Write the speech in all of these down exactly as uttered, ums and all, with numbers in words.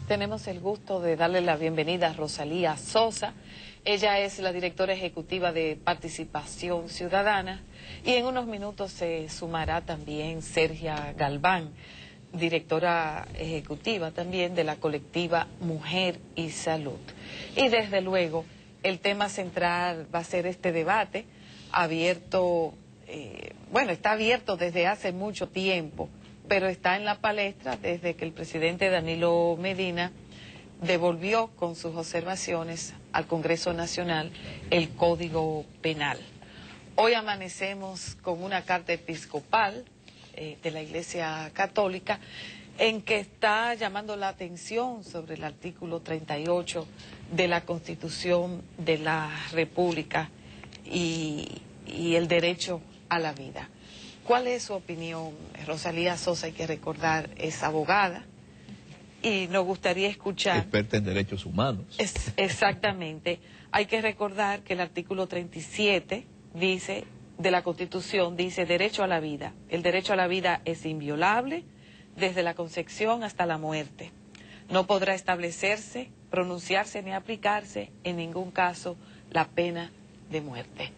Tenemos el gusto de darle la bienvenida a Rosalía Sosa. Ella es la directora ejecutiva de Participación Ciudadana y en unos minutos se sumará también Sergia Galván, directora ejecutiva también de la colectiva Mujer y Salud. Y desde luego el tema central va a ser este debate abierto, eh, bueno, está abierto desde hace mucho tiempo, pero está en la palestra desde que el presidente Danilo Medina devolvió con sus observaciones al Congreso Nacional el Código Penal. Hoy amanecemos con una carta episcopal eh, de la Iglesia Católica en que está llamando la atención sobre el artículo treinta y ocho de la Constitución de la República y, y el derecho a la vida. ¿Cuál es su opinión? Rosalía Sosa, hay que recordar, es abogada y nos gustaría escuchar... Experta en derechos humanos. Es, exactamente. Hay que recordar que el artículo treinta y siete dice, de la Constitución dice derecho a la vida. El derecho a la vida es inviolable desde la concepción hasta la muerte. No podrá establecerse, pronunciarse ni aplicarse en ningún caso la pena de muerte.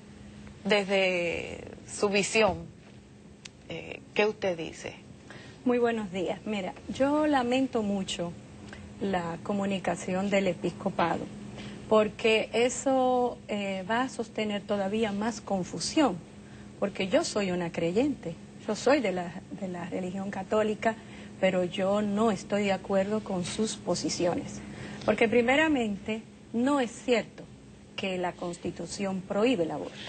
Desde su visión, Eh, ¿qué usted dice? Muy buenos días. Mira, yo lamento mucho la comunicación del episcopado, porque eso eh, va a sostener todavía más confusión, porque yo soy una creyente, yo soy de la, de la religión católica, pero yo no estoy de acuerdo con sus posiciones, porque primeramente no es cierto que la Constitución prohíbe el aborto,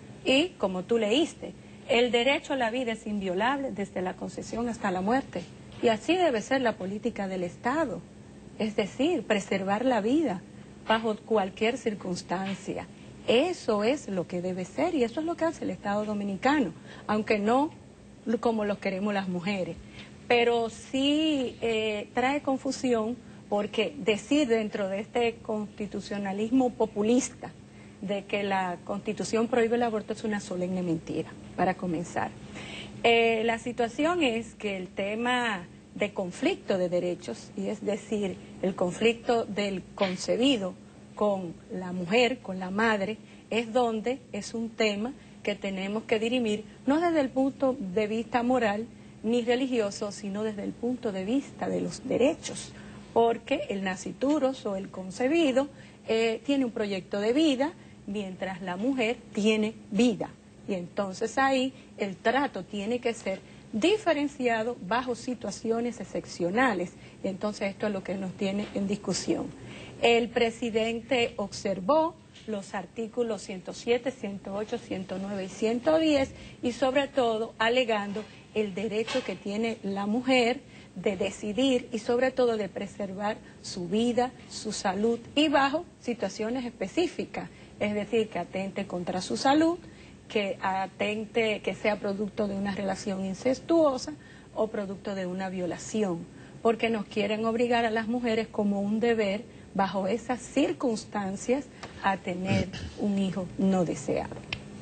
y como tú leíste, el derecho a la vida es inviolable desde la concepción hasta la muerte. Y así debe ser la política del Estado. Es decir, preservar la vida bajo cualquier circunstancia. Eso es lo que debe ser y eso es lo que hace el Estado dominicano, aunque no como lo queremos las mujeres. Pero sí eh, trae confusión porque decir dentro de este constitucionalismo populista de que la Constitución prohíbe el aborto es una solemne mentira, para comenzar. Eh, la situación es que el tema de conflicto de derechos, y es decir, el conflicto del concebido con la mujer, con la madre, es donde es un tema que tenemos que dirimir, no desde el punto de vista moral ni religioso, sino desde el punto de vista de los derechos, porque el nasciturus o el concebido eh, tiene un proyecto de vida, mientras la mujer tiene vida. Y entonces ahí el trato tiene que ser diferenciado bajo situaciones excepcionales. Y entonces esto es lo que nos tiene en discusión. El presidente observó los artículos ciento siete, ciento ocho, ciento nueve y ciento diez y sobre todo alegando el derecho que tiene la mujer de decidir y sobre todo de preservar su vida, su salud y bajo situaciones específicas. Es decir, que atente contra su salud, que atente, que sea producto de una relación incestuosa o producto de una violación, porque nos quieren obligar a las mujeres como un deber, bajo esas circunstancias, a tener un hijo no deseado.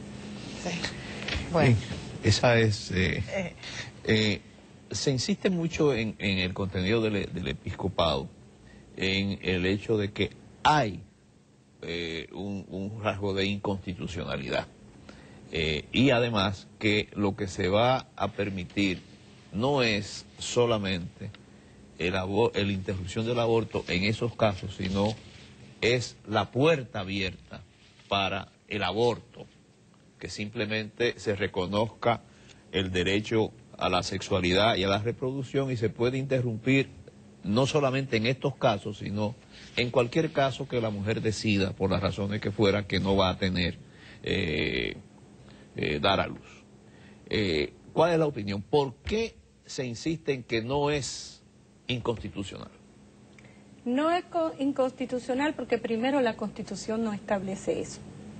Sí. Bueno. Sí, esa es... Eh, eh. Eh, se insiste mucho en, en el contenido del, del episcopado, en el hecho de que hay Eh, un, un rasgo de inconstitucionalidad eh, y además que lo que se va a permitir no es solamente el la interrupción del aborto en esos casos, sino es la puerta abierta para el aborto, que simplemente se reconozca el derecho a la sexualidad y a la reproducción y se puede interrumpir no solamente en estos casos, sino en cualquier caso que la mujer decida, por las razones que fuera, que no va a tener, eh, eh, dar a luz. Eh, ¿Cuál es la opinión? ¿Por qué se insiste en que no es inconstitucional? No es inconstitucional porque primero la Constitución no establece eso.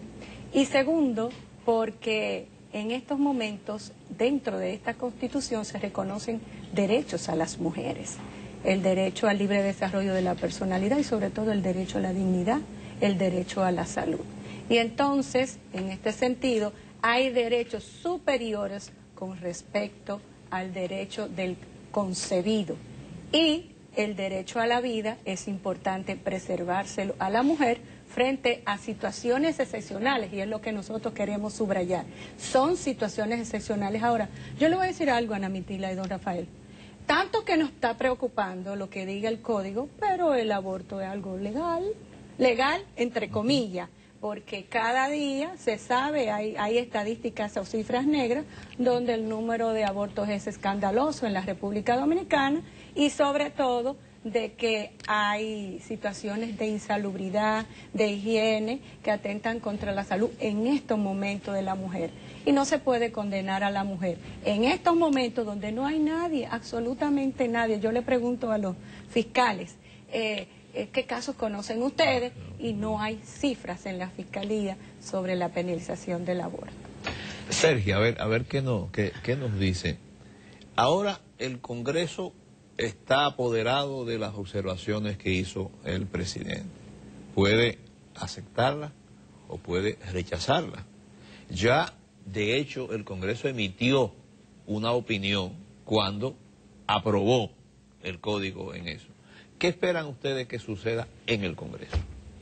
Y segundo, porque en estos momentos, dentro de esta Constitución, se reconocen derechos a las mujeres. El derecho al libre desarrollo de la personalidad y sobre todo el derecho a la dignidad, el derecho a la salud. Y entonces, en este sentido, hay derechos superiores con respecto al derecho del concebido. Y el derecho a la vida es importante preservárselo a la mujer frente a situaciones excepcionales, y es lo que nosotros queremos subrayar. Son situaciones excepcionales. Ahora, yo le voy a decir algo a Ana Mitila y don Rafael. Tanto que nos está preocupando lo que diga el código, pero el aborto es algo legal, legal entre comillas, porque cada día se sabe, hay, hay estadísticas o cifras negras, donde el número de abortos es escandaloso en la República Dominicana, y sobre todo de que hay situaciones de insalubridad, de higiene, que atentan contra la salud en estos momentos de la mujer. Y no se puede condenar a la mujer. En estos momentos donde no hay nadie, absolutamente nadie, yo le pregunto a los fiscales, eh, ¿qué casos conocen ustedes? Y no hay cifras en la Fiscalía sobre la penalización del aborto. Sergio, a ver, a ver qué, no, qué, qué nos dice. Ahora el Congreso está apoderado de las observaciones que hizo el presidente. Puede aceptarlas o puede rechazarlas. Ya, de hecho, el Congreso emitió una opinión cuando aprobó el código en eso. ¿Qué esperan ustedes que suceda en el Congreso?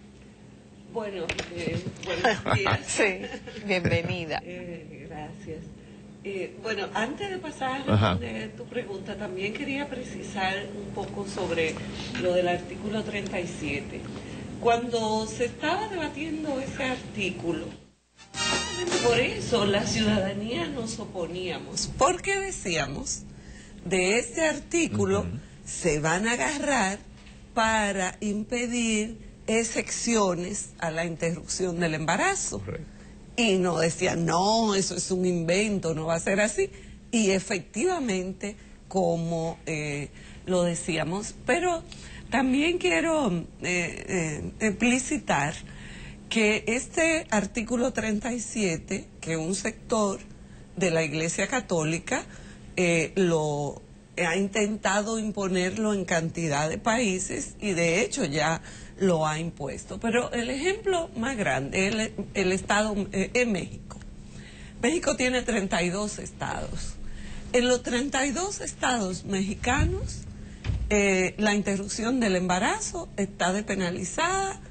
Bueno, eh, buenos días. Sí, bienvenida. Eh, gracias. Eh, bueno, antes de pasar a responder tu pregunta, también quería precisar un poco sobre lo del artículo treinta y siete. Cuando se estaba debatiendo ese artículo, por eso la ciudadanía nos oponíamos, porque decíamos, de este artículo uh-huh. se van a agarrar para impedir excepciones a la interrupción del embarazo. Correcto. Y no decían, no, eso es un invento, no va a ser así. Y efectivamente, como eh, lo decíamos, pero también quiero eh, eh, explicitar que este artículo treinta y siete, que un sector de la Iglesia Católica eh, lo ha intentado imponerlo en cantidad de países y de hecho ya lo ha impuesto. Pero el ejemplo más grande es el, el estado eh, en México. México tiene treinta y dos estados. En los treinta y dos estados mexicanos, eh, la interrupción del embarazo está despenalizada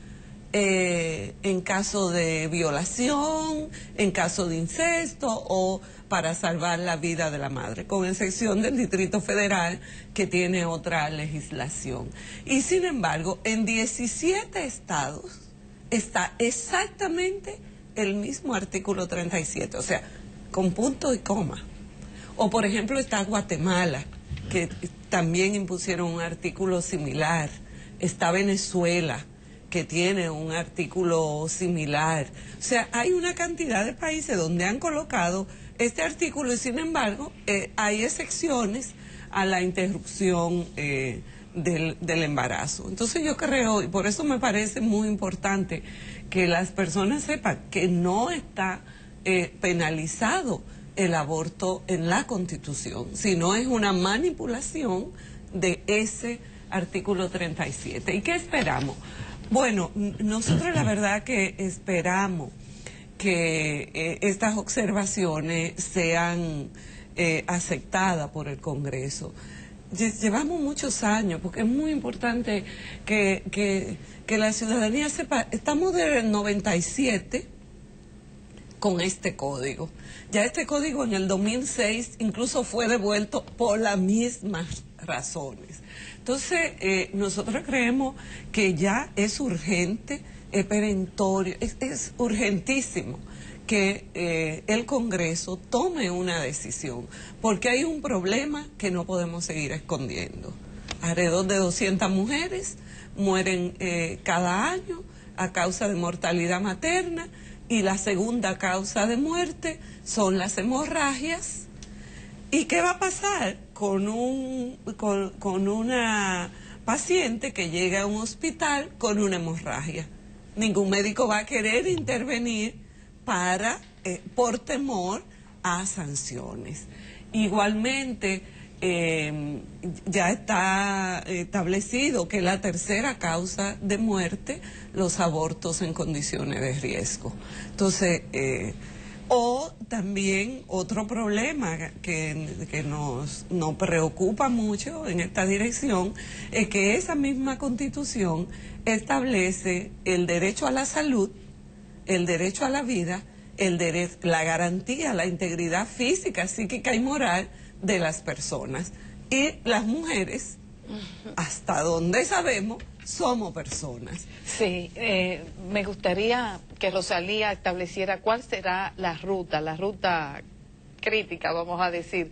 eh, en caso de violación, en caso de incesto o para salvar la vida de la madre, con excepción del Distrito Federal, que tiene otra legislación. Y sin embargo, en diecisiete estados está exactamente el mismo artículo treinta y siete, o sea, con punto y coma. O por ejemplo está Guatemala, que también impusieron un artículo similar. Está Venezuela, que tiene un artículo similar. O sea, hay una cantidad de países donde han colocado este artículo y sin embargo eh, hay excepciones a la interrupción eh, del, del embarazo. Entonces yo creo, y por eso me parece muy importante que las personas sepan que no está eh, penalizado el aborto en la Constitución, sino es una manipulación de ese artículo treinta y siete. ¿Y qué esperamos? Bueno, nosotros la verdad que esperamos que eh, estas observaciones sean eh, aceptadas por el Congreso. Llevamos muchos años, porque es muy importante que, que, que la ciudadanía sepa, estamos desde el noventa y siete con este código. Ya este código en el dos mil seis incluso fue devuelto por las mismas razones. Entonces, eh, nosotros creemos que ya es urgente, es perentorio, es, es urgentísimo que eh, el Congreso tome una decisión, porque hay un problema que no podemos seguir escondiendo. Alrededor de doscientas mujeres mueren eh, cada año a causa de mortalidad materna, y la segunda causa de muerte son las hemorragias. ¿Y qué va a pasar con, un, con, con una paciente que llega a un hospital con una hemorragia? Ningún médico va a querer intervenir para, eh, por temor a sanciones. Igualmente, eh, ya está establecido que la tercera causa de muerte, los abortos en condiciones de riesgo. Entonces, eh, O también otro problema que, que nos, nos preocupa mucho en esta dirección es que esa misma Constitución establece el derecho a la salud, el derecho a la vida, el derecho, la garantía, la integridad física, psíquica y moral de las personas. Y las mujeres, hasta donde sabemos, somos personas. Sí, eh, me gustaría que Rosalía estableciera cuál será la ruta, la ruta crítica, vamos a decir,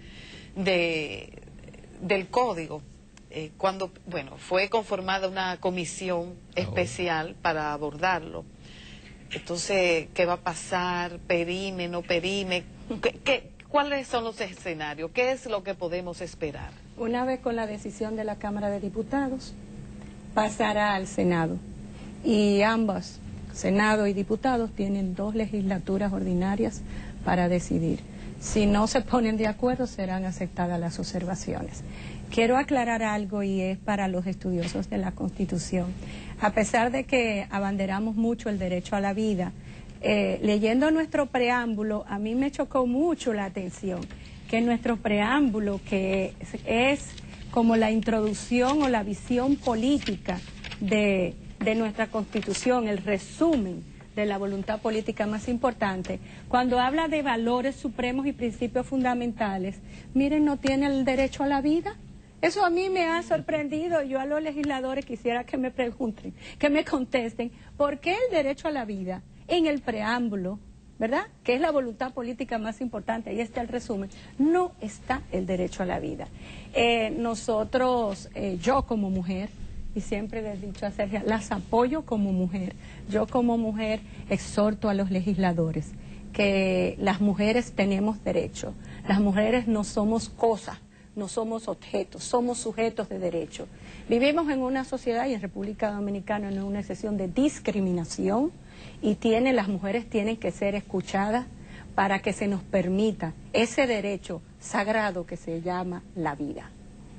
de del código. Eh, cuando, bueno, fue conformada una comisión especial para abordarlo. Entonces, ¿qué va a pasar? ¿Perime, no perime? ¿Qué, qué, ¿Cuáles son los escenarios? ¿Qué es lo que podemos esperar? Una vez con la decisión de la Cámara de Diputados, pasará al Senado. Y ambos, Senado y diputados, tienen dos legislaturas ordinarias para decidir. Si no se ponen de acuerdo, serán aceptadas las observaciones. Quiero aclarar algo y es para los estudiosos de la Constitución. A pesar de que abanderamos mucho el derecho a la vida, eh, leyendo nuestro preámbulo, a mí me chocó mucho la atención que nuestro preámbulo, que es, es como la introducción o la visión política de, de nuestra Constitución, el resumen de la voluntad política más importante, cuando habla de valores supremos y principios fundamentales, miren, no tiene el derecho a la vida. Eso a mí me ha sorprendido. Yo a los legisladores quisiera que me pregunten, que me contesten, ¿por qué el derecho a la vida en el preámbulo, ¿verdad?, que es la voluntad política más importante, ahí está el resumen, no está el derecho a la vida? Eh, nosotros, eh, yo como mujer, y siempre les he dicho a Sergio, las apoyo como mujer, yo como mujer exhorto a los legisladores que las mujeres tenemos derecho, las mujeres no somos cosas, no somos objetos, somos sujetos de derecho. Vivimos en una sociedad y en República Dominicana en una excepción de discriminación y tiene, las mujeres tienen que ser escuchadas para que se nos permita ese derecho sagrado que se llama la vida.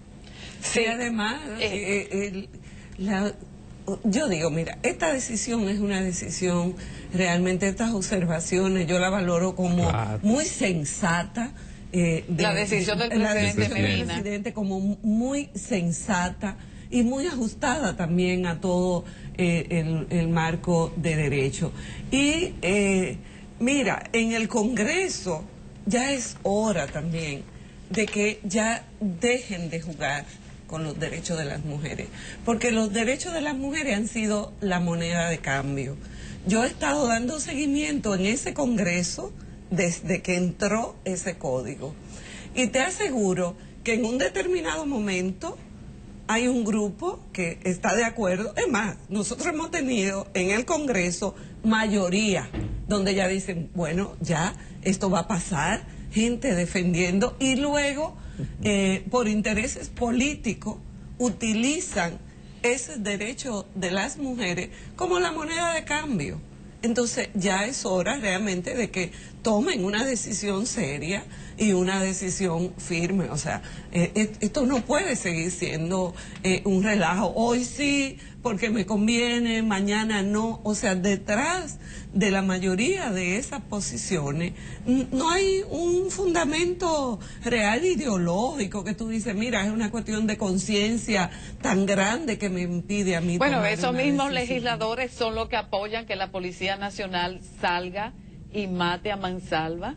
Sí, además, eh, eh, el, la, yo digo, mira, esta decisión es una decisión, realmente estas observaciones yo la valoro como claro. muy sensata. Eh, de, la decisión del presidente, la decisión del Medina. presidente como muy sensata y muy ajustada también a todo eh, el, el marco de derecho. Y eh, mira, en el Congreso ya es hora también de que ya dejen de jugar con los derechos de las mujeres, porque los derechos de las mujeres han sido la moneda de cambio. Yo he estado dando seguimiento en ese Congreso desde que entró ese código. Y te aseguro que en un determinado momento hay un grupo que está de acuerdo. Es más, nosotros hemos tenido en el Congreso mayoría, donde ya dicen, bueno, ya esto va a pasar, gente defendiendo, y luego, eh, por intereses políticos, utilizan ese derecho de las mujeres como la moneda de cambio. Entonces ya es hora realmente de que tomen una decisión seria y una decisión firme. O sea, eh, esto no puede seguir siendo eh, un relajo. Hoy sí, porque me conviene, mañana no. O sea, detrás de la mayoría de esas posiciones no hay un fundamento real ideológico que tú dices, mira, es una cuestión de conciencia tan grande que me impide a mí. Bueno, esos mismos decisión. legisladores son los que apoyan que la Policía Nacional salga y mate a mansalva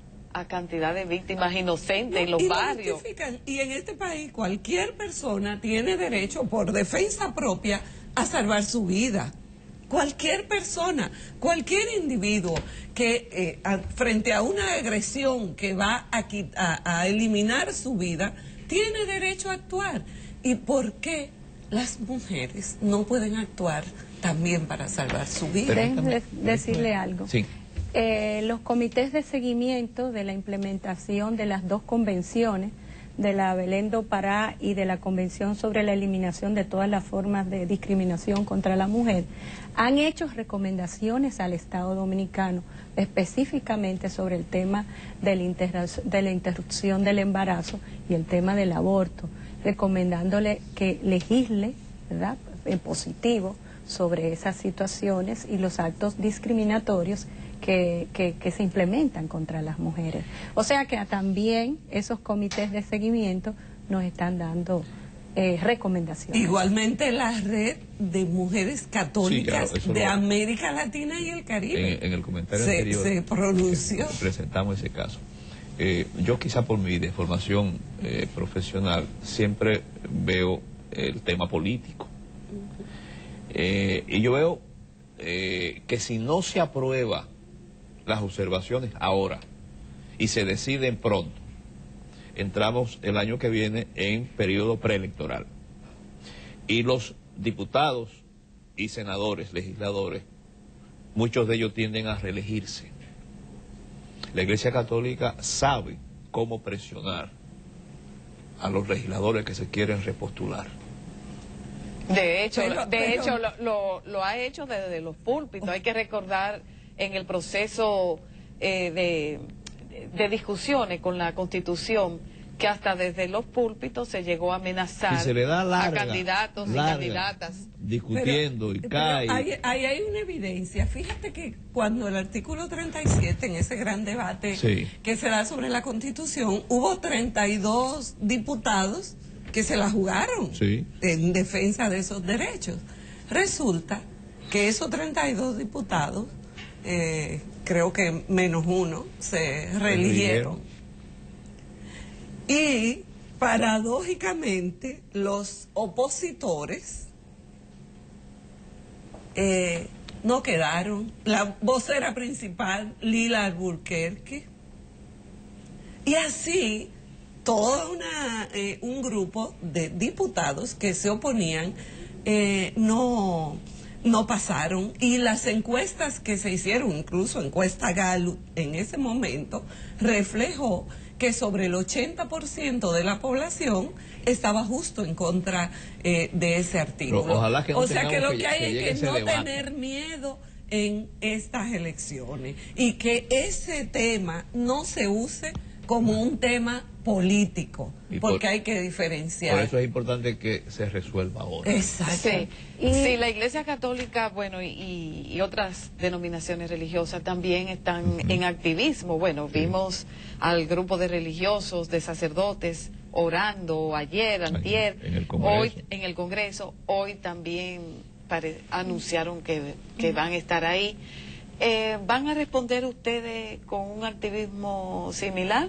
a cantidad de víctimas inocentes no, en los y barrios. Y en este país cualquier persona tiene derecho por defensa propia a salvar su vida. Cualquier persona, cualquier individuo que eh, a, frente a una agresión que va a, a, a eliminar su vida, tiene derecho a actuar. ¿Y por qué las mujeres no pueden actuar también para salvar su vida? Déjenme decirle algo. Sí. Eh, los comités de seguimiento de la implementación de las dos convenciones, de la Belén do Pará y de la Convención sobre la eliminación de todas las formas de discriminación contra la mujer, han hecho recomendaciones al Estado Dominicano específicamente sobre el tema de la, de la interrupción del embarazo y el tema del aborto, recomendándole que legisle, ¿verdad?, en positivo sobre esas situaciones y los actos discriminatorios que, que, que se implementan contra las mujeres. O sea que también esos comités de seguimiento nos están dando eh, recomendaciones. Igualmente la red de mujeres católicas sí, de lo, América Latina y el Caribe. En, en el comentario se, anterior se pronunció. Presentamos ese caso. Eh, yo quizá por mi formación eh, profesional siempre veo el tema político. Eh, y yo veo eh, que si no se aprueba las observaciones ahora y se deciden pronto, entramos el año que viene en periodo preelectoral. Y los diputados y senadores, legisladores, muchos de ellos tienden a reelegirse. La Iglesia Católica sabe cómo presionar a los legisladores que se quieren repostular. De hecho, pero, de pero, hecho lo, lo, lo ha hecho desde los púlpitos. Hay que recordar en el proceso eh, de, de discusiones con la Constitución que hasta desde los púlpitos se llegó a amenazar se le da larga, a candidatos larga, y candidatas. Discutiendo pero, y cae. Ahí hay, hay una evidencia. Fíjate que cuando el artículo treinta y siete, en ese gran debate sí. que se da sobre la Constitución, hubo treinta y dos diputados que se la jugaron sí. en defensa de esos derechos. Resulta que esos treinta y dos diputados, eh, creo que menos uno, se reeligieron. Y paradójicamente los opositores eh, no quedaron. La vocera principal, Lila Alburquerque, y así todo una, eh, un grupo de diputados que se oponían eh, no, no pasaron, y las encuestas que se hicieron, incluso encuesta Gallup en ese momento, reflejó que sobre el ochenta por ciento de la población estaba justo en contra eh, de ese artículo. Pero ojalá que no o sea que lo que, que hay que es que no debate. tener miedo en estas elecciones y que ese tema no se use como un tema político, y porque por, hay que diferenciar. Por eso es importante que se resuelva ahora. Exacto. Sí, y sí, la Iglesia Católica, bueno, y, y otras denominaciones religiosas también están uh-huh. en activismo. Bueno, sí. vimos al grupo de religiosos, de sacerdotes, orando ayer, antier, en el hoy en el Congreso, hoy también pare, anunciaron que, que van a estar ahí. Eh, ¿Van a responder ustedes con un activismo similar?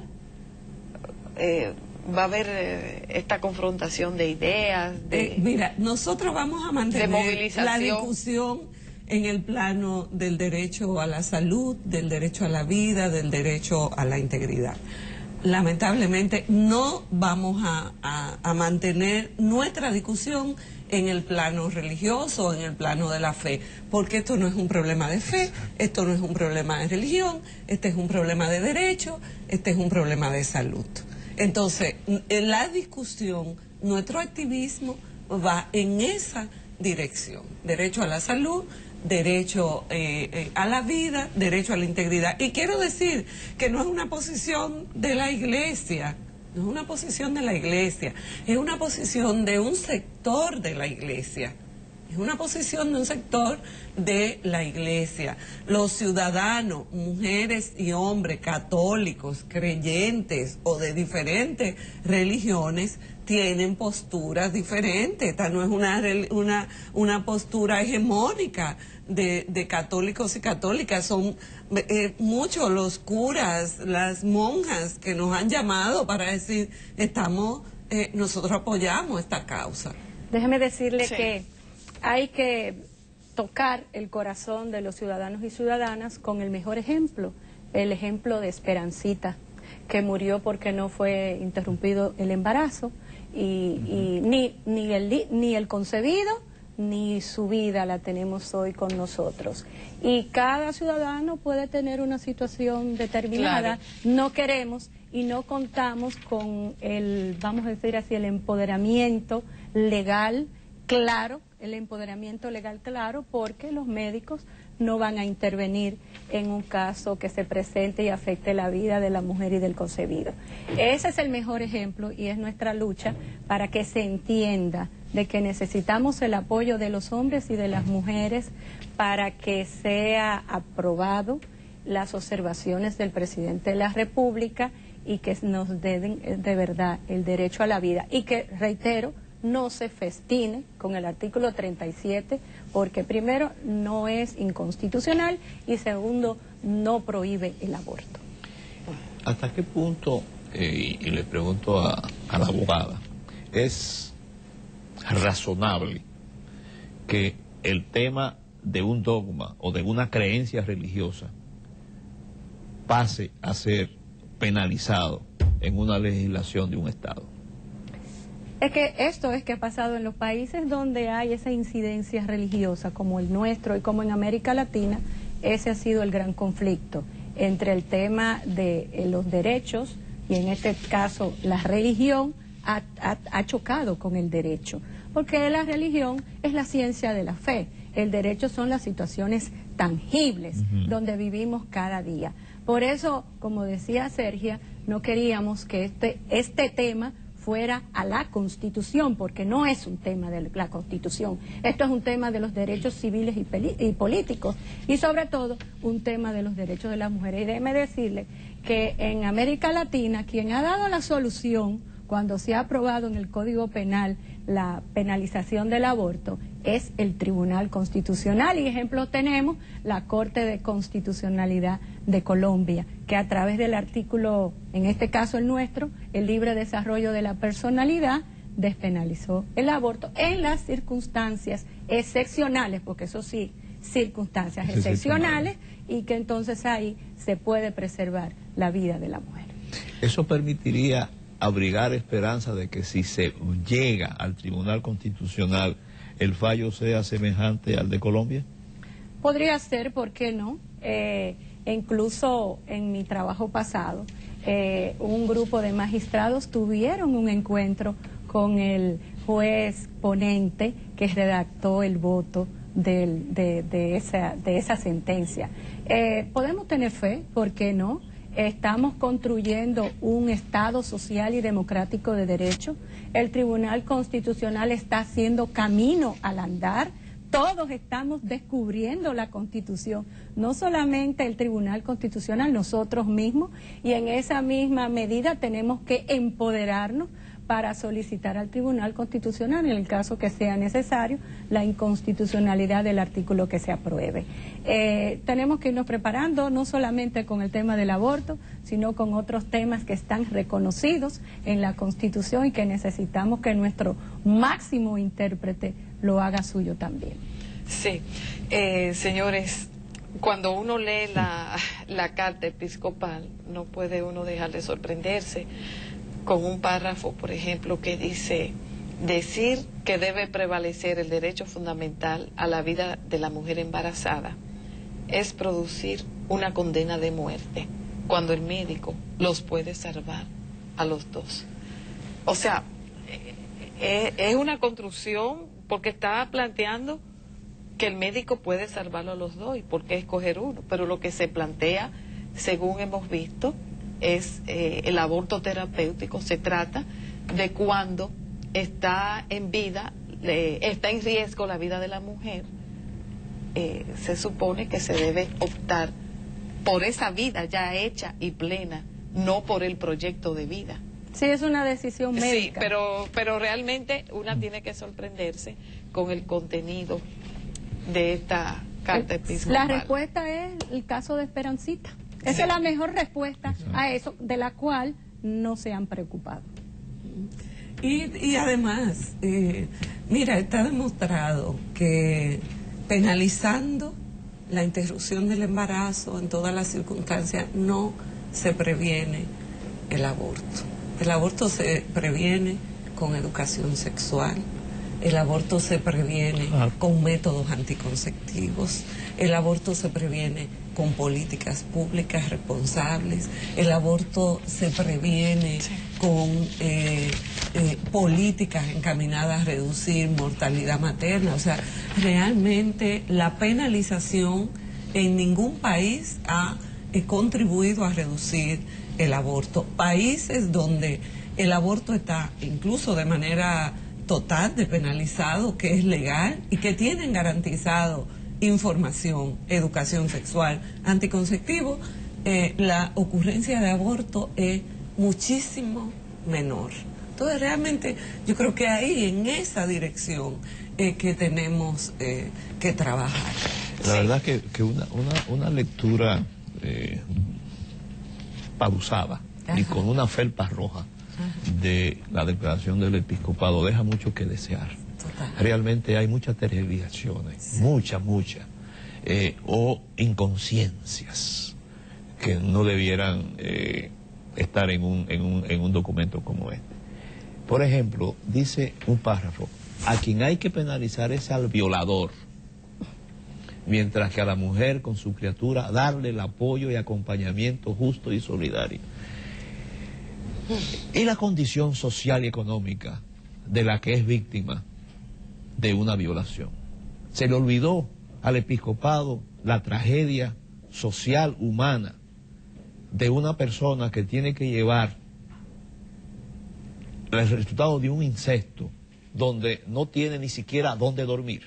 Eh, ¿Va a haber eh, esta confrontación de ideas? De, eh, mira, nosotros vamos a mantener la discusión en el plano del derecho a la salud, del derecho a la vida, del derecho a la integridad. Lamentablemente no vamos a, a, a mantener nuestra discusión en el plano religioso, en el plano de la fe, porque esto no es un problema de fe, esto no es un problema de religión, este es un problema de derecho, este es un problema de salud. Entonces, en la discusión, nuestro activismo va en esa dirección: derecho a la salud, derecho eh, eh, a la vida, derecho a la integridad. Y quiero decir que no es una posición de la Iglesia, no es una posición de la Iglesia, es una posición de un sector de la Iglesia. Es una posición de un sector de la Iglesia. Los ciudadanos, mujeres y hombres, católicos, creyentes o de diferentes religiones, tienen posturas diferentes. Esta no es una, una, una postura hegemónica de, de católicos y católicas. Son eh, muchos los curas, las monjas que nos han llamado para decir, estamos, eh, nosotros apoyamos esta causa. Déjeme decirle sí. que hay que tocar el corazón de los ciudadanos y ciudadanas con el mejor ejemplo, el ejemplo de Esperancita, que murió porque no fue interrumpido el embarazo, y, y ni, ni, el, ni el concebido ni su vida la tenemos hoy con nosotros. Y cada ciudadano puede tener una situación determinada. Claro. No queremos y no contamos con el, vamos a decir así, el empoderamiento legal claro, el empoderamiento legal claro, porque los médicos no van a intervenir en un caso que se presente y afecte la vida de la mujer y del concebido. Ese es el mejor ejemplo y es nuestra lucha para que se entienda de que necesitamos el apoyo de los hombres y de las mujeres para que sea aprobado las observaciones del presidente de la República y que nos den de verdad el derecho a la vida y que, reitero, no se festine con el artículo treinta y siete, porque primero no es inconstitucional y segundo no prohíbe el aborto. ¿Hasta qué punto, eh, y le pregunto a, a la abogada, es razonable que el tema de un dogma o de una creencia religiosa pase a ser penalizado en una legislación de un Estado? Es que esto es que ha pasado en los países donde hay esa incidencia religiosa, como el nuestro y como en América Latina. Ese ha sido el gran conflicto entre el tema de eh, los derechos y en este caso la religión ha, ha, ha chocado con el derecho, porque la religión es la ciencia de la fe, el derecho son las situaciones tangibles uh-huh. donde vivimos cada día. Por eso, como decía Sergia, no queríamos que este, este tema fuera a la Constitución, porque no es un tema de la Constitución. Esto es un tema de los derechos civiles y, peli y políticos, y sobre todo un tema de los derechos de las mujeres. Y déjeme decirle que en América Latina, quien ha dado la solución cuando se ha aprobado en el Código Penal la penalización del aborto, es el Tribunal Constitucional, y ejemplos tenemos la Corte de Constitucionalidad de Colombia, que a través del artículo, en este caso el nuestro, el libre desarrollo de la personalidad, despenalizó el aborto en las circunstancias excepcionales, porque eso sí, circunstancias excepcionales, y que entonces ahí se puede preservar la vida de la mujer. Eso permitiría abrigar esperanza de que si se llega al Tribunal Constitucional el fallo sea semejante al de Colombia. Podría ser, ¿por qué no? Eh, incluso en mi trabajo pasado, eh, un grupo de magistrados tuvieron un encuentro con el juez ponente que redactó el voto del, de, de, esa, de esa sentencia. Eh, podemos tener fe, ¿por qué no? Estamos construyendo un Estado social y democrático de derecho. El Tribunal Constitucional está haciendo camino al andar. Todos estamos descubriendo la Constitución, no solamente el Tribunal Constitucional, nosotros mismos, y en esa misma medida tenemos que empoderarnos para solicitar al Tribunal Constitucional, en el caso que sea necesario, la inconstitucionalidad del artículo que se apruebe. Eh, tenemos que irnos preparando, no solamente con el tema del aborto, sino con otros temas que están reconocidos en la Constitución y que necesitamos que nuestro máximo intérprete lo haga suyo también. Sí, eh, señores, cuando uno lee la, la carta episcopal, no puede uno dejar de sorprenderse con un párrafo, por ejemplo, que dice: decir que debe prevalecer el derecho fundamental a la vida de la mujer embarazada es producir una condena de muerte, cuando el médico los puede salvar a los dos. O sea, eh, es una construcción porque está planteando que el médico puede salvarlo a los dos y por qué escoger uno, pero lo que se plantea, según hemos visto, es eh, el aborto terapéutico. Se trata de cuando está en vida, eh, está en riesgo la vida de la mujer, eh, se supone que se debe optar por esa vida ya hecha y plena, no por el proyecto de vida. Sí, es una decisión médica. Sí, pero, pero realmente una tiene que sorprenderse con el contenido de esta carta episcopal. La respuesta es el caso de Esperancita. Esa sí. es la mejor respuesta Exacto. a eso, de la cual no se han preocupado. Y, y además, eh, mira, está demostrado que penalizando la interrupción del embarazo en todas las circunstancias no se previene el aborto. El aborto se previene con educación sexual, el aborto se previene ah. con métodos anticonceptivos, el aborto se previene con políticas públicas responsables, el aborto se previene sí. con eh, eh, políticas encaminadas a reducir mortalidad materna. O sea, realmente la penalización en ningún país ha eh, contribuido a reducir el aborto. Países donde el aborto está incluso de manera total despenalizado, que es legal y que tienen garantizado información, educación sexual, anticonceptivo, eh, la ocurrencia de aborto es muchísimo menor. Entonces realmente yo creo que ahí, en esa dirección, eh, que tenemos eh, que trabajar. La sí. verdad que, que una, una, una lectura eh, pausada Ajá. y con una felpa roja Ajá. de la declaración del episcopado deja mucho que desear. Total. Realmente hay muchas tergiversaciones, sí. muchas, muchas, eh, o inconsciencias que no debieran eh, estar en un, en, un, en un documento como este. Por ejemplo, dice un párrafo, a quien hay que penalizar es al violador, mientras que a la mujer con su criatura darle el apoyo y acompañamiento justo y solidario. Y la condición social y económica de la que es víctima de una violación. Se le olvidó al episcopado la tragedia social, humana, de una persona que tiene que llevar el resultado de un incesto donde no tiene ni siquiera dónde dormir.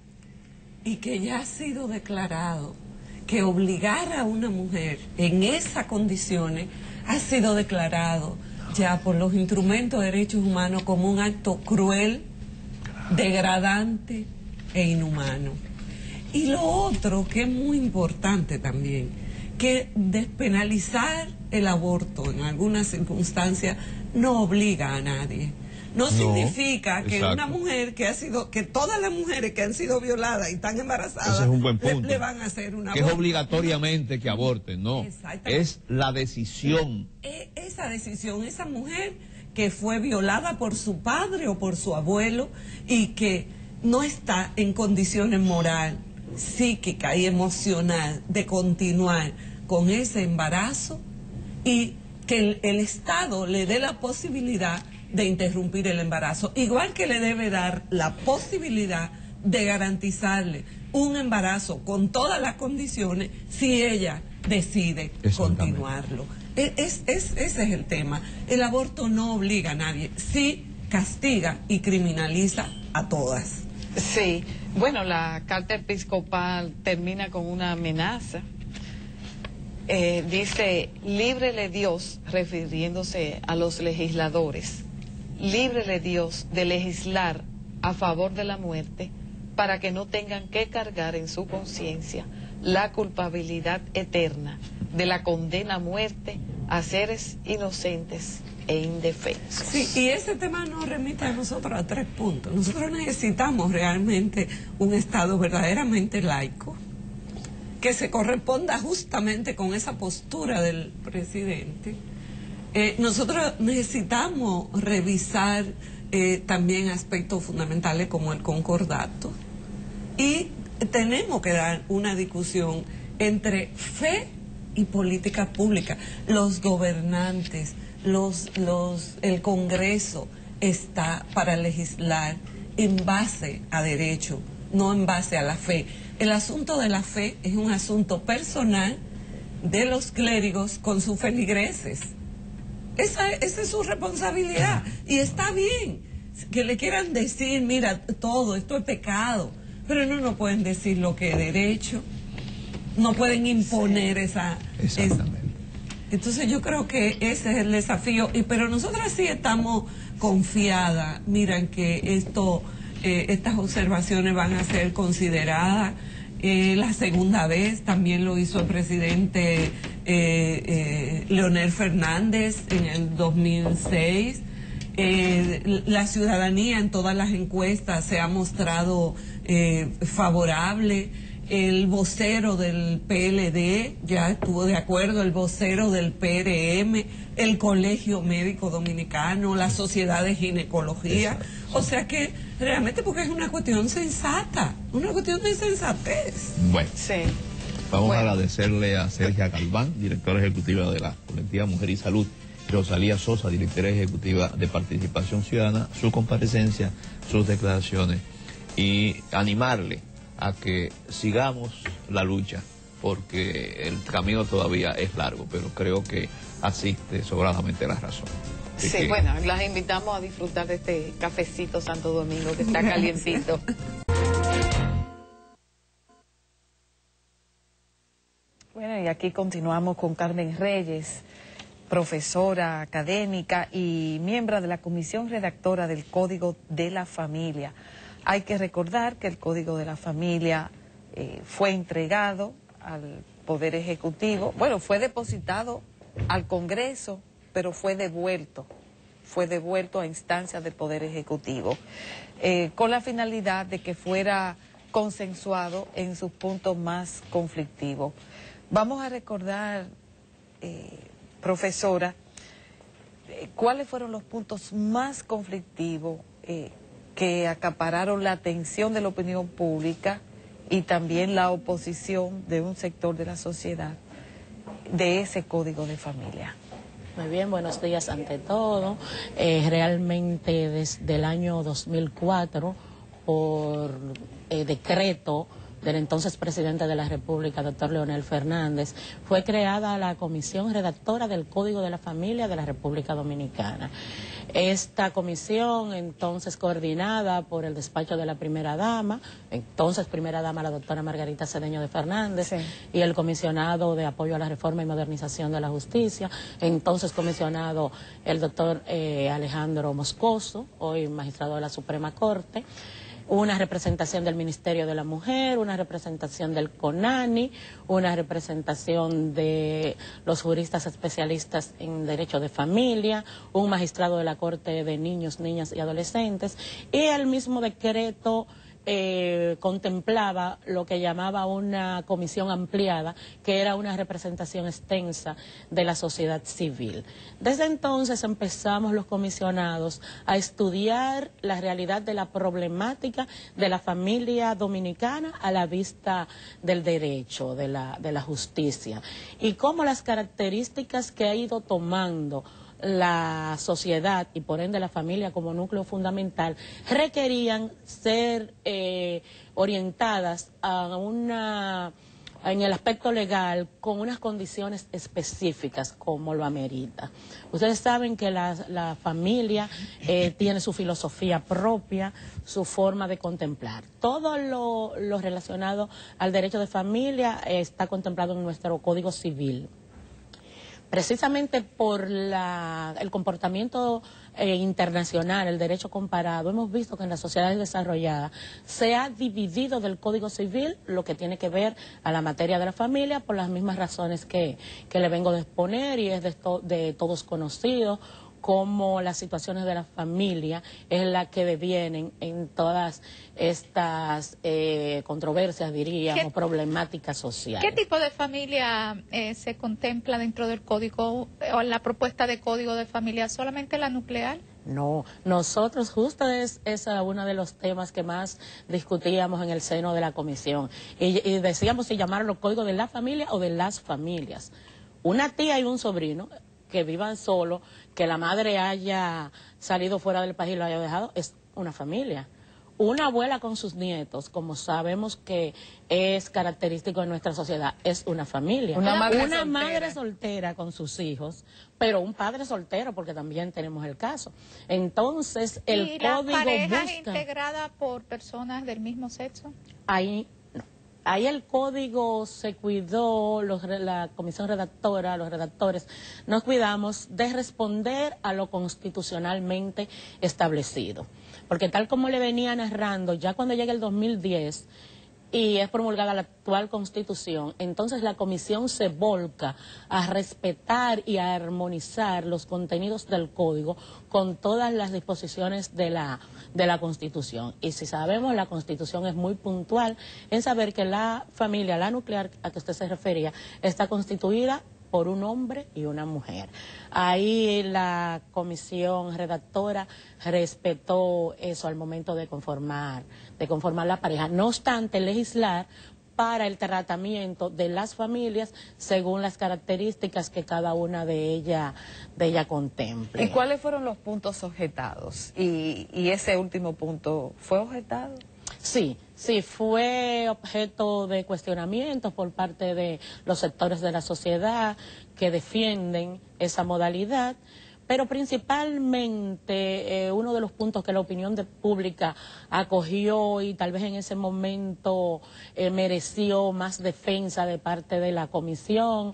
Y que ya ha sido declarado que obligar a una mujer en esas condiciones ha sido declarado ya por los instrumentos de derechos humanos como un acto cruel, degradante e inhumano. Y lo otro que es muy importante también, que despenalizar el aborto en algunas circunstancias no obliga a nadie. No, no significa que exacto. una mujer que ha sido, que todas las mujeres que han sido violadas y están embarazadas, ese es un buen punto. Le, le van a hacer una que es obligatoriamente que aborten, no. Es la decisión. E, esa decisión, esa mujer que fue violada por su padre o por su abuelo y que no está en condiciones moral, psíquica y emocional de continuar con ese embarazo, y que el, el Estado le dé la posibilidad de interrumpir el embarazo, igual que le debe dar la posibilidad de garantizarle un embarazo con todas las condiciones si ella decide continuarlo. Es, es, es, ese es el tema. El aborto no obliga a nadie, sí castiga y criminaliza a todas. Sí, bueno, la carta episcopal termina con una amenaza. Eh, dice, líbrele Dios, refiriéndose a los legisladores, líbrele Dios de legislar a favor de la muerte para que no tengan que cargar en su conciencia la culpabilidad eterna de la condena a muerte a seres inocentes e indefensos. Sí, y ese tema nos remite a nosotros a tres puntos. Nosotros necesitamos realmente un Estado verdaderamente laico, que se corresponda justamente con esa postura del presidente. Eh, nosotros necesitamos revisar eh, también aspectos fundamentales como el concordato, y tenemos que dar una discusión entre fe y política pública. Los gobernantes, los, los, el Congreso está para legislar en base a derecho, no en base a la fe. El asunto de la fe es un asunto personal de los clérigos con sus feligreses. Esa, esa es su responsabilidad. Y está bien que le quieran decir, mira, todo esto es pecado, pero no nos pueden decir lo que es derecho, no pueden imponer sí. esa... Exactamente. Es, entonces yo creo que ese es el desafío, y pero nosotras sí estamos confiadas, miran que esto... Eh, estas observaciones van a ser consideradas. Eh, la segunda vez también lo hizo el presidente eh, eh, Leonel Fernández en el dos mil seis. Eh, la ciudadanía en todas las encuestas se ha mostrado eh, favorable. El vocero del P L D ya estuvo de acuerdo, el vocero del P R M, el Colegio Médico Dominicano, la Sociedad de Ginecología. Exacto. O sea que realmente, porque es una cuestión sensata, una cuestión de sensatez. Bueno, sí. Vamos bueno. a agradecerle a Sergia Galván, directora ejecutiva de la Colectiva Mujer y Salud, y Rosalía Sosa, directora ejecutiva de Participación Ciudadana, su comparecencia, sus declaraciones, y animarle a que sigamos la lucha, porque el camino todavía es largo, pero creo que asiste sobradamente la razón. Así sí, que... bueno, las invitamos a disfrutar de este cafecito Santo Domingo que está calientito. aquí continuamos con Carmen Reyes, profesora académica y miembro de la comisión redactora del Código de la Familia. Hay que recordar que el Código de la Familia eh, fue entregado al Poder Ejecutivo, bueno, fue depositado al Congreso, pero fue devuelto, fue devuelto a instancias del Poder Ejecutivo, eh, con la finalidad de que fuera consensuado en sus puntos más conflictivos. Vamos a recordar, eh, profesora, eh, cuáles fueron los puntos más conflictivos eh, que acapararon la atención de la opinión pública y también la oposición de un sector de la sociedad de ese Código de Familia. Muy bien, buenos días ante todo. Eh, realmente desde el año dos mil cuatro, por eh, decreto del entonces presidente de la República, doctor Leonel Fernández, fue creada la Comisión Redactora del Código de la Familia de la República Dominicana. Esta comisión, entonces coordinada por el despacho de la primera dama, entonces primera dama la doctora Margarita Cedeño de Fernández, sí, y el comisionado de apoyo a la reforma y modernización de la justicia, entonces comisionado el doctor eh, Alejandro Moscoso, hoy magistrado de la Suprema Corte, una representación del Ministerio de la Mujer, una representación del CONANI, una representación de los juristas especialistas en Derecho de Familia, un magistrado de la Corte de Niños, Niñas y Adolescentes, y el mismo decreto Eh, contemplaba lo que llamaba una comisión ampliada, que era una representación extensa de la sociedad civil. Desde entonces empezamos los comisionados a estudiar la realidad de la problemática de la familia dominicana a la vista del derecho, de la, de la justicia, y cómo las características que ha ido tomando la sociedad y por ende la familia como núcleo fundamental requerían ser eh, orientadas a una, en el aspecto legal con unas condiciones específicas como lo amerita. Ustedes saben que la, la familia eh, tiene su filosofía propia, su forma de contemplar. Todo lo, lo relacionado al derecho de familia eh, está contemplado en nuestro Código Civil. Precisamente por la, el comportamiento eh, internacional, el derecho comparado, hemos visto que en las sociedades desarrolladas se ha dividido del Código Civil lo que tiene que ver a la materia de la familia por las mismas razones que, que le vengo a exponer, y es de, to, de todos conocidos, como las situaciones de la familia es la que devienen en todas estas eh, controversias, diríamos, problemáticas sociales. ¿Qué tipo de familia eh, se contempla dentro del código o en la propuesta de código de familia? ¿Solamente la nuclear? No, nosotros justo es, es uno de los temas que más discutíamos en el seno de la comisión y, y decíamos si llamarlo código de la familia o de las familias. Una tía y un sobrino que vivan solos, que la madre haya salido fuera del país y lo haya dejado, es una familia. Una abuela con sus nietos, como sabemos que es característico de nuestra sociedad, es una familia. Una madre, una soltera. madre soltera con sus hijos, pero un padre soltero, porque también tenemos el caso. Entonces, el ¿Y código la pareja busca... integrada por personas del mismo sexo? Ahí no. Ahí el código se cuidó, los, la comisión redactora, los redactores, nos cuidamos de responder a lo constitucionalmente establecido. Porque tal como le venía narrando, ya cuando llega el dos mil diez y es promulgada la actual Constitución, entonces la comisión se volca a respetar y a armonizar los contenidos del Código con todas las disposiciones de la, de la Constitución. Y si sabemos, la Constitución es muy puntual en saber que la familia, la nuclear a que usted se refería, está constituida por un hombre y una mujer. Ahí la comisión redactora respetó eso al momento de conformar, de conformar la pareja. No obstante, legislar para el tratamiento de las familias según las características que cada una de ellas de ella contemple. ¿Y cuáles fueron los puntos objetados? ¿Y, y ese último punto fue objetado? Sí, sí, fue objeto de cuestionamientos por parte de los sectores de la sociedad que defienden esa modalidad, pero principalmente eh, uno de los puntos que la opinión de pública acogió y tal vez en ese momento eh, mereció más defensa de parte de la comisión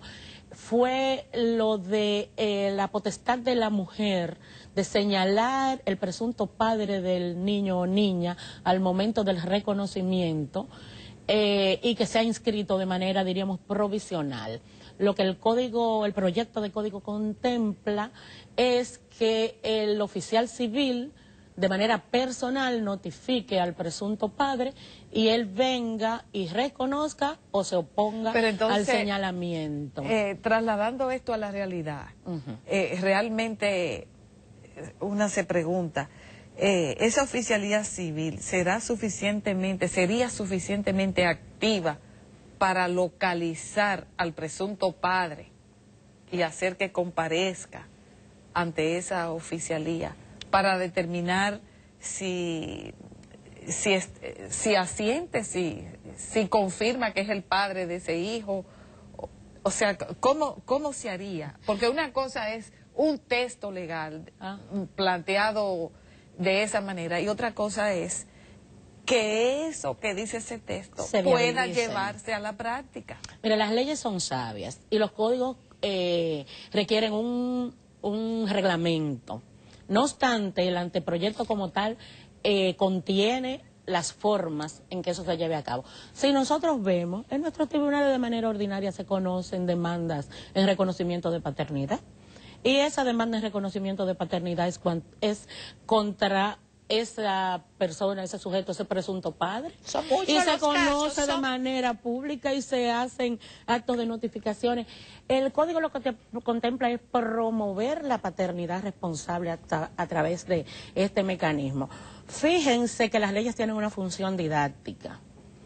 fue lo de eh, la potestad de la mujer de señalar el presunto padre del niño o niña al momento del reconocimiento eh, y que sea inscrito de manera, diríamos, provisional. Lo que el código, el proyecto de código contempla es que el oficial civil de manera personal notifique al presunto padre y él venga y reconozca o se oponga entonces, al señalamiento. Eh, trasladando esto a la realidad, uh-huh. eh, realmente una se pregunta, eh, ¿esa oficialía civil será suficientemente, sería suficientemente activa para localizar al presunto padre y hacer que comparezca ante esa oficialía para determinar si, si, es, si asiente, si, si confirma que es el padre de ese hijo? O, o sea, ¿cómo, ¿cómo se haría? Porque una cosa es un texto legal ah. planteado de esa manera y otra cosa es que eso que dice ese texto se pueda llevarse a la práctica. Mira, las leyes son sabias y los códigos eh, requieren un, un reglamento. No obstante, el anteproyecto como tal eh, contiene las formas en que eso se lleve a cabo. Si nosotros vemos, en nuestros tribunales de manera ordinaria se conocen demandas en reconocimiento de paternidad y esa demanda en reconocimiento de paternidad es, es contra esa persona, ese sujeto, ese presunto padre. Son muchos y se los conoce casos, de son... manera pública y se hacen actos de notificaciones. El código lo que te contempla es promover la paternidad responsable a, a través de este mecanismo. Fíjense que las leyes tienen una función didáctica.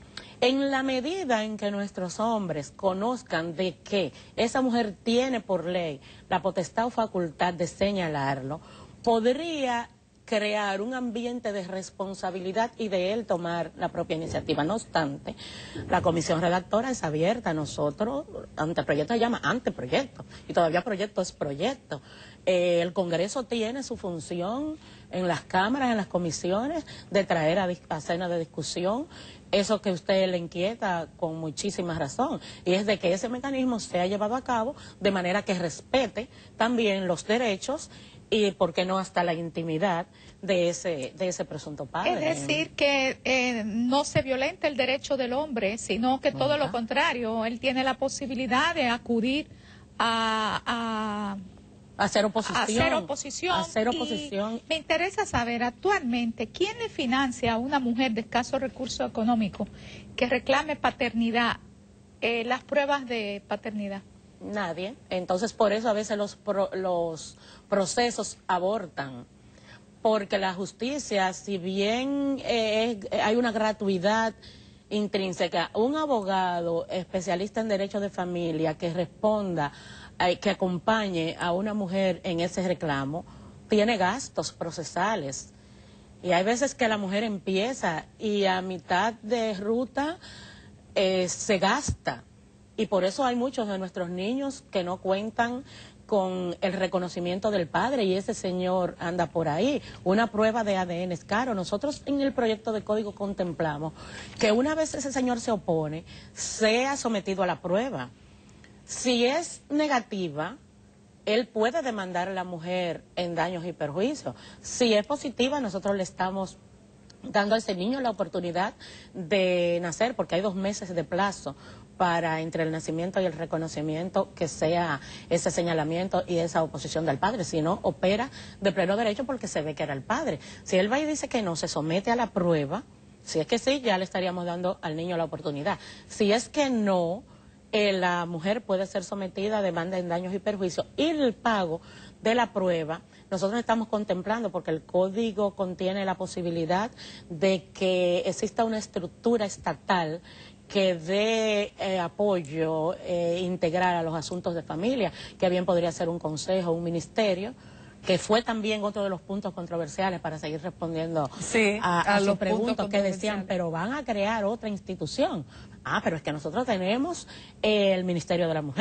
En la medida en que nuestros hombres conozcan de que esa mujer tiene por ley la potestad o facultad de señalarlo, podría crear un ambiente de responsabilidad y de él tomar la propia iniciativa. No obstante, la comisión redactora es abierta a nosotros, anteproyecto se llama anteproyecto, y todavía proyecto es proyecto. Eh, el Congreso tiene su función en las cámaras, en las comisiones, de traer a, a escena de discusión eso que a usted le inquieta con muchísima razón, y es de que ese mecanismo sea llevado a cabo de manera que respete también los derechos y, ¿por qué no, hasta la intimidad de ese, de ese presunto padre? Es decir, que eh, no se violenta el derecho del hombre, sino que todo lo contrario, él tiene la posibilidad de acudir a... a hacer oposición. Hacer oposición. Hacer oposición. Y me interesa saber actualmente quién le financia a una mujer de escasos recursos económicos que reclame paternidad, eh, las pruebas de paternidad. Nadie. Entonces, por eso a veces los, pro, los procesos abortan. Porque la justicia, si bien eh, hay una gratuidad intrínseca, un abogado especialista en derecho de familia que responda, eh, que acompañe a una mujer en ese reclamo, tiene gastos procesales. Y hay veces que la mujer empieza y a mitad de ruta eh, se gasta. Y por eso hay muchos de nuestros niños que no cuentan con el reconocimiento del padre y ese señor anda por ahí. Una prueba de A D N es caro. Nosotros en el proyecto de código contemplamos que una vez ese señor se opone, sea sometido a la prueba. Si es negativa, él puede demandar a la mujer en daños y perjuicios. Si es positiva, nosotros le estamos dando a ese niño la oportunidad de nacer, porque hay dos meses de plazo para entre el nacimiento y el reconocimiento que sea ese señalamiento y esa oposición del padre. Si no, opera de pleno derecho porque se ve que era el padre. Si él va y dice que no, se somete a la prueba. Si es que sí, ya le estaríamos dando al niño la oportunidad. Si es que no, eh, la mujer puede ser sometida a demanda en daños y perjuicios y el pago de la prueba. Nosotros estamos contemplando, porque el código contiene la posibilidad de que exista una estructura estatal que dé eh, apoyo eh, integral a los asuntos de familia, que bien podría ser un consejo, un ministerio, que fue también otro de los puntos controversiales para seguir respondiendo sí, a, a, a los preguntas que decían, pero van a crear otra institución. Ah, pero es que nosotros tenemos eh, el Ministerio de la Mujer,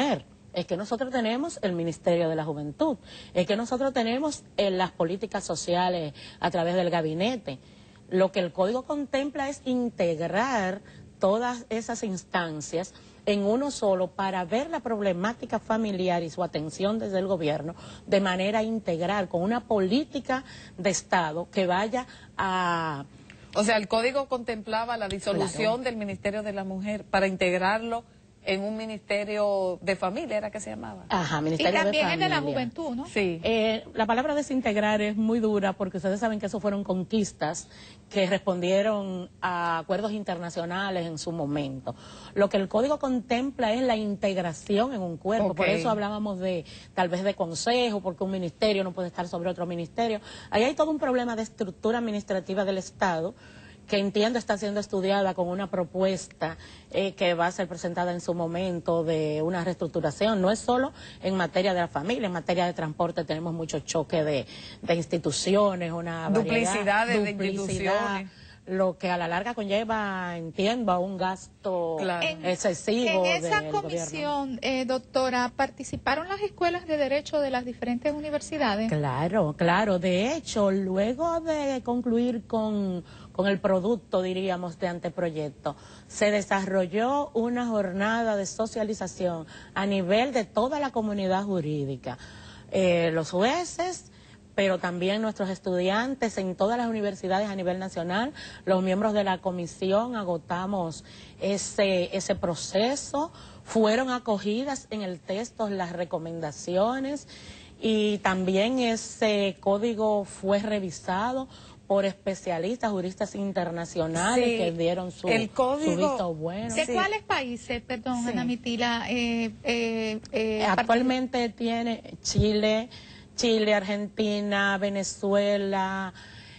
Es que nosotros tenemos el Ministerio de la Juventud, es que nosotros tenemos eh, las políticas sociales a través del gabinete. Lo que el Código contempla es integrar todas esas instancias en uno solo para ver la problemática familiar y su atención desde el gobierno de manera integral, con una política de Estado que vaya a... O sea, el Código contemplaba la disolución claro. del Ministerio de la Mujer para integrarlo en un ministerio de familia, ¿era que se llamaba? Ajá, Ministerio de Familia. Y también el de la Juventud, ¿no? Sí. Eh, la palabra desintegrar es muy dura porque ustedes saben que eso fueron conquistas que respondieron a acuerdos internacionales en su momento. Lo que el Código contempla es la integración en un cuerpo, okay. Por eso hablábamos de, tal vez de consejo, porque un ministerio no puede estar sobre otro ministerio. Ahí hay todo un problema de estructura administrativa del Estado, que entiendo está siendo estudiada con una propuesta eh, que va a ser presentada en su momento de una reestructuración. No es solo en materia de la familia, en materia de transporte tenemos mucho choque de, de instituciones, una duplicidad variedad, de instituciones. Lo que a la larga conlleva, entiendo, a un gasto claro. excesivo. En esa del comisión, eh, doctora, ¿participaron las escuelas de derecho de las diferentes universidades? Claro, claro. De hecho, luego de concluir con, con el producto, diríamos, de anteproyecto, se desarrolló una jornada de socialización a nivel de toda la comunidad jurídica. Eh, los jueces, pero también nuestros estudiantes en todas las universidades a nivel nacional, los miembros de la comisión agotamos ese, ese proceso, fueron acogidas en el texto las recomendaciones y también ese código fue revisado por especialistas, juristas internacionales sí, que dieron su, el código, su visto bueno. ¿De sí. cuáles países, perdón, sí. Ana Mitila? Eh, eh, eh, Actualmente tiene Chile... Chile, Argentina, Venezuela,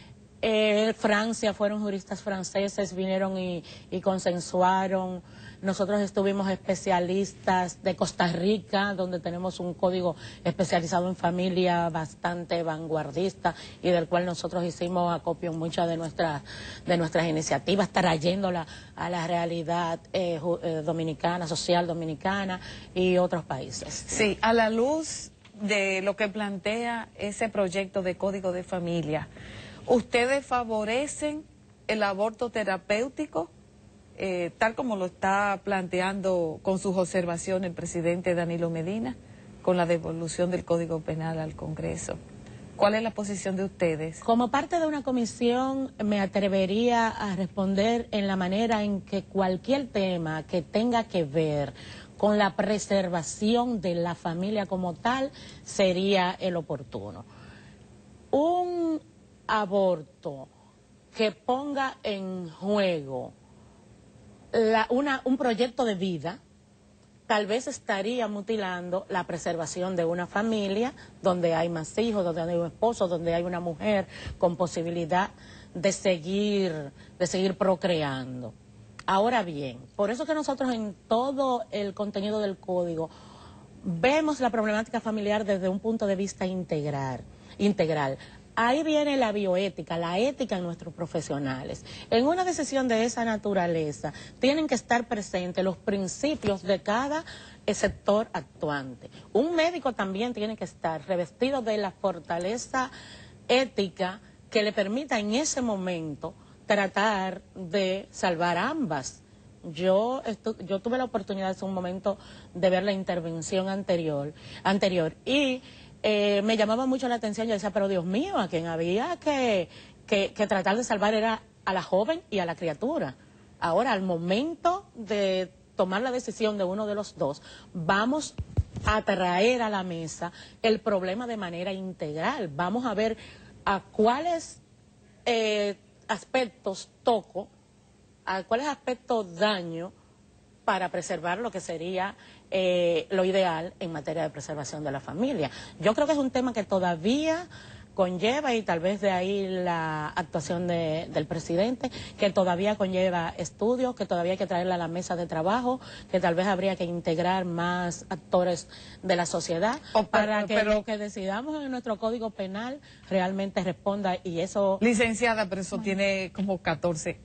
eh, Francia, fueron juristas franceses, vinieron y, y consensuaron. Nosotros estuvimos especialistas de Costa Rica, donde tenemos un código especializado en familia bastante vanguardista y del cual nosotros hicimos acopio en muchas de nuestras de nuestras iniciativas, trayéndola a la realidad eh, eh, dominicana, social dominicana y otros países. Sí, a la luz de lo que plantea ese proyecto de Código de Familia, ¿ustedes favorecen el aborto terapéutico, eh, tal como lo está planteando con sus observaciones el presidente Danilo Medina, con la devolución del Código Penal al Congreso? ¿Cuál es la posición de ustedes? Como parte de una comisión me atrevería a responder en la manera en que cualquier tema que tenga que ver con la preservación de la familia como tal sería el oportuno. Un aborto que ponga en juego la, una, un proyecto de vida, tal vez estaría mutilando la preservación de una familia donde hay más hijos, donde hay un esposo, donde hay una mujer con posibilidad de seguir, de seguir procreando. Ahora bien, por eso que nosotros en todo el contenido del código vemos la problemática familiar desde un punto de vista integral. integral. Ahí viene la bioética, la ética en nuestros profesionales. En una decisión de esa naturaleza tienen que estar presentes los principios de cada sector actuante. Un médico también tiene que estar revestido de la fortaleza ética que le permita en ese momento tratar de salvar ambas. Yo, estu yo tuve la oportunidad en un momento de ver la intervención anterior, anterior y eh, me llamaba mucho la atención. Yo decía, pero Dios mío, a quien había que, que, que tratar de salvar era a la joven y a la criatura. Ahora, al momento de tomar la decisión de uno de los dos, vamos a traer a la mesa el problema de manera integral. Vamos a ver a cuáles eh, aspectos toco, a cuáles aspectos daño para preservar lo que sería eh, lo ideal en materia de preservación de la familia. Yo creo que es un tema que todavía conlleva, y tal vez de ahí la actuación de, del presidente, que todavía conlleva estudios, que todavía hay que traerla a la mesa de trabajo, que tal vez habría que integrar más actores de la sociedad oh, para pero, que pero, lo que decidamos en nuestro Código Penal realmente responda. Y eso... Licenciada, pero eso bueno. tiene como catorce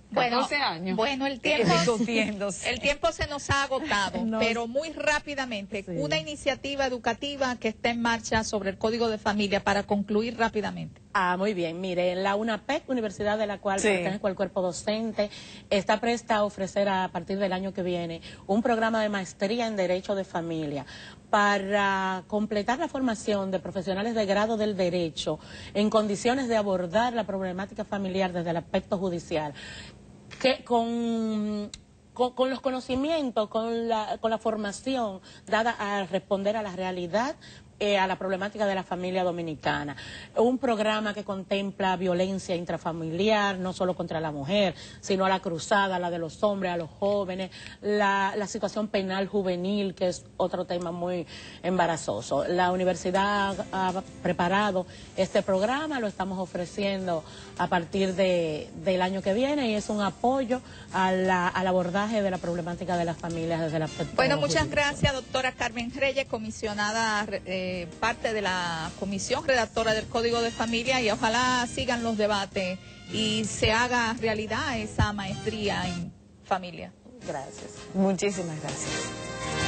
Bueno, catorce años. Bueno, el tiempo, discutiéndose. el tiempo se nos ha agotado, No. pero muy rápidamente, Sí. una iniciativa educativa que está en marcha sobre el Código de Familia para concluir rápidamente. Ah, muy bien. Mire, la UNAPEC, universidad de la cual Sí. pertenezco al cuerpo docente, está presta a ofrecer a partir del año que viene un programa de maestría en Derecho de Familia para completar la formación de profesionales de grado del derecho en condiciones de abordar la problemática familiar desde el aspecto judicial, que con... Con, con los conocimientos, con la, con la formación dada a responder a la realidad, eh, a la problemática de la familia dominicana. Un programa que contempla violencia intrafamiliar, no solo contra la mujer, sino a la cruzada, la de los hombres, a los jóvenes, la, la situación penal juvenil, que es otro tema muy embarazoso. La universidad ha preparado este programa, lo estamos ofreciendo a partir de, del año que viene y es un apoyo a la, al abordaje de la problemática de las familias desde el aspecto Bueno, muchas jurídico. gracias, doctora Carmen Reyes, comisionada, eh, parte de la comisión redactora del Código de Familia, y ojalá sigan los debates y se haga realidad esa maestría en familia. Gracias. Muchísimas gracias.